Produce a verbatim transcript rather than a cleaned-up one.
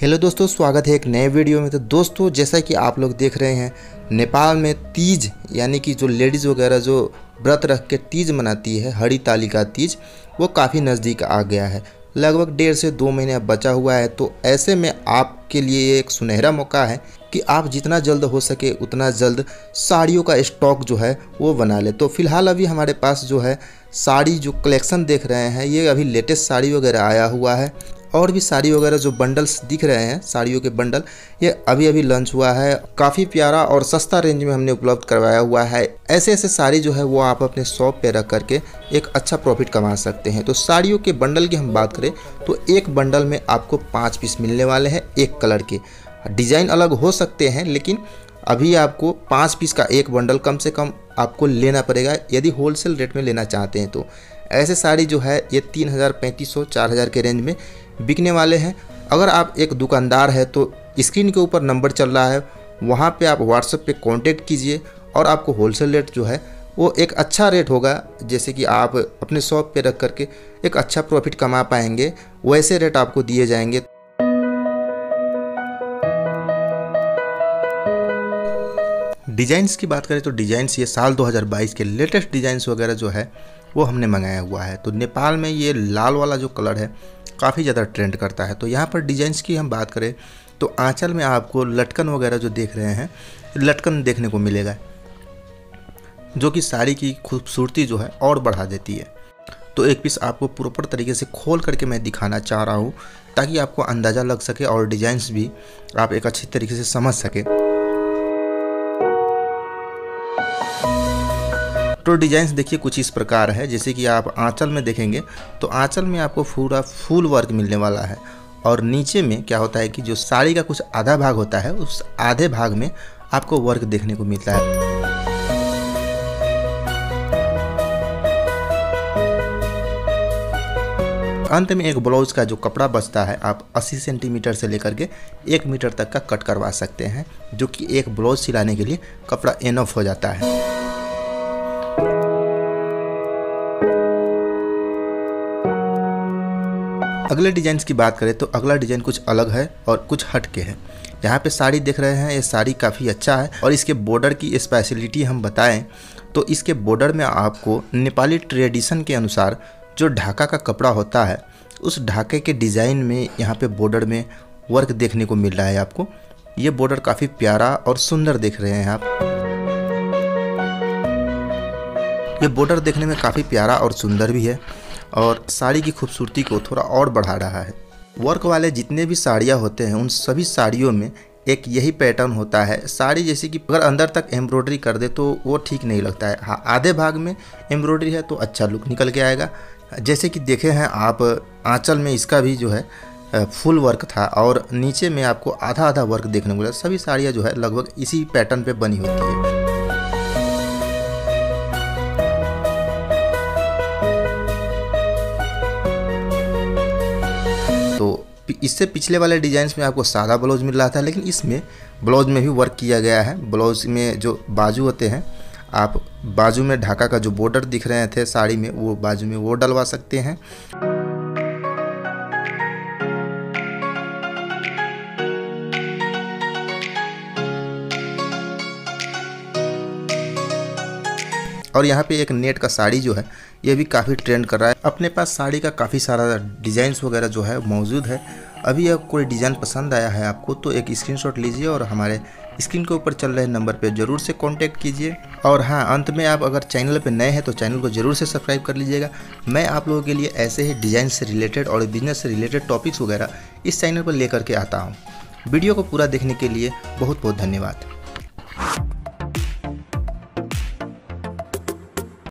Hello दोस्तों, स्वागत है एक नए वीडियो में। तो दोस्तों, जैसा कि आप लोग देख रहे हैं, नेपाल में तीज यानी कि जो लेडीज़ वगैरह जो व्रत रख के तीज मनाती है, हरी तालिका तीज, वो काफ़ी नज़दीक आ गया है। लगभग डेढ़ से दो महीने अब बचा हुआ है। तो ऐसे में आपके लिए एक सुनहरा मौका है कि आप जितना जल्द हो सके उतना जल्द साड़ियों का स्टॉक जो है वो बना ले। तो फिलहाल अभी हमारे पास जो है साड़ी जो कलेक्शन देख रहे हैं, ये अभी लेटेस्ट साड़ी वगैरह आया हुआ है। और भी साड़ी वगैरह जो बंडल्स दिख रहे हैं, साड़ियों के बंडल, ये अभी अभी लॉन्च हुआ है। काफ़ी प्यारा और सस्ता रेंज में हमने उपलब्ध करवाया हुआ है। ऐसे ऐसे साड़ी जो है वो आप अपने शॉप पे रख करके एक अच्छा प्रॉफिट कमा सकते हैं। तो साड़ियों के बंडल की हम बात करें तो एक बंडल में आपको पाँच पीस मिलने वाले हैं एक कलर के। डिज़ाइन अलग हो सकते हैं, लेकिन अभी आपको पाँच पीस का एक बंडल कम से कम आपको लेना पड़ेगा यदि होलसेल रेट में लेना चाहते हैं। तो ऐसे साड़ी जो है ये तीन हज़ार पैंतीस सौ चार हज़ार के रेंज में बिकने वाले हैं। अगर आप एक दुकानदार है तो स्क्रीन के ऊपर नंबर चल रहा है, वहाँ पे आप व्हाट्सएप पे कांटेक्ट कीजिए और आपको होलसेल रेट जो है वो एक अच्छा रेट होगा, जैसे कि आप अपने शॉप पे रख करके एक अच्छा प्रॉफिट कमा पाएंगे, वैसे रेट आपको दिए जाएंगे। डिज़ाइंस की बात करें तो डिज़ाइंस ये साल दो हज़ार बाईस के लेटेस्ट डिज़ाइंस वगैरह जो है वो हमने मंगाया हुआ है। तो नेपाल में ये लाल वाला जो कलर है काफ़ी ज़्यादा ट्रेंड करता है। तो यहाँ पर डिज़ाइंस की हम बात करें तो आंचल में आपको लटकन वगैरह जो देख रहे हैं, लटकन देखने को मिलेगा, जो कि साड़ी की खूबसूरती जो है और बढ़ा देती है। तो एक पीस आपको प्रॉपर तरीके से खोल करके मैं दिखाना चाह रहा हूँ ताकि आपको अंदाज़ा लग सके और डिज़ाइंस भी आप एक अच्छी तरीके से समझ सके। तो डिज़ाइंस देखिए कुछ इस प्रकार है, जैसे कि आप आंचल में देखेंगे तो आंचल में आपको पूरा फुल वर्क मिलने वाला है। और नीचे में क्या होता है कि जो साड़ी का कुछ आधा भाग होता है, उस आधे भाग में आपको वर्क देखने को मिलता है। अंत में एक ब्लाउज का जो कपड़ा बचता है, आप अस्सी सेंटीमीटर से लेकर के एक मीटर तक का कट करवा सकते हैं, जो कि एक ब्लाउज सिलाने के लिए कपड़ा इनफ हो जाता है। अगले डिज़ाइंस की बात करें तो अगला डिज़ाइन कुछ अलग है और कुछ हट के है। यहाँ पे साड़ी देख रहे हैं, ये साड़ी काफ़ी अच्छा है। और इसके बॉर्डर की स्पेशलिटी हम बताएं तो इसके बॉर्डर में आपको नेपाली ट्रेडिशन के अनुसार जो ढाका का कपड़ा होता है, उस ढाके के डिज़ाइन में यहाँ पे बॉर्डर में वर्क देखने को मिल रहा है आपको। ये बॉर्डर काफ़ी प्यारा और सुंदर देख रहे हैं आप। ये बॉर्डर देखने में काफ़ी प्यारा और सुंदर भी है और साड़ी की खूबसूरती को थोड़ा और बढ़ा रहा है। वर्क वाले जितने भी साड़ियाँ होते हैं, उन सभी साड़ियों में एक यही पैटर्न होता है। साड़ी जैसे कि अगर अंदर तक एम्ब्रॉयडरी कर दे तो वो ठीक नहीं लगता है। हाँ, आधे भाग में एम्ब्रॉयडरी है तो अच्छा लुक निकल के आएगा। जैसे कि देखे हैं आप, आंचल में इसका भी जो है फुल वर्क था और नीचे में आपको आधा आधा वर्क देखने को मिला। सभी साड़ियाँ जो है लगभग इसी पैटर्न पर बनी होती है। तो इससे पिछले वाले डिज़ाइंस में आपको सादा ब्लाउज मिल रहा था, लेकिन इसमें ब्लाउज में भी वर्क किया गया है। ब्लाउज में जो बाजू होते हैं, आप बाजू में ढाका का जो बॉर्डर दिख रहे थे साड़ी में, वो बाजू में वो डलवा सकते हैं। और यहाँ पे एक नेट का साड़ी जो है ये भी काफ़ी ट्रेंड कर रहा है। अपने पास साड़ी का काफ़ी सारा डिज़ाइंस वगैरह जो है मौजूद है। अभी अगर कोई डिज़ाइन पसंद आया है आपको तो एक स्क्रीनशॉट लीजिए और हमारे स्क्रीन के ऊपर चल रहे नंबर पे ज़रूर से कांटेक्ट कीजिए। और हाँ, अंत में आप अगर चैनल पे नए हैं तो चैनल को ज़रूर से सब्सक्राइब कर लीजिएगा। मैं आप लोगों के लिए ऐसे ही डिज़ाइन से रिलेटेड और बिजनेस से रिलेटेड टॉपिक्स वगैरह इस चैनल पर लेकर के आता हूँ। वीडियो को पूरा देखने के लिए बहुत बहुत धन्यवाद।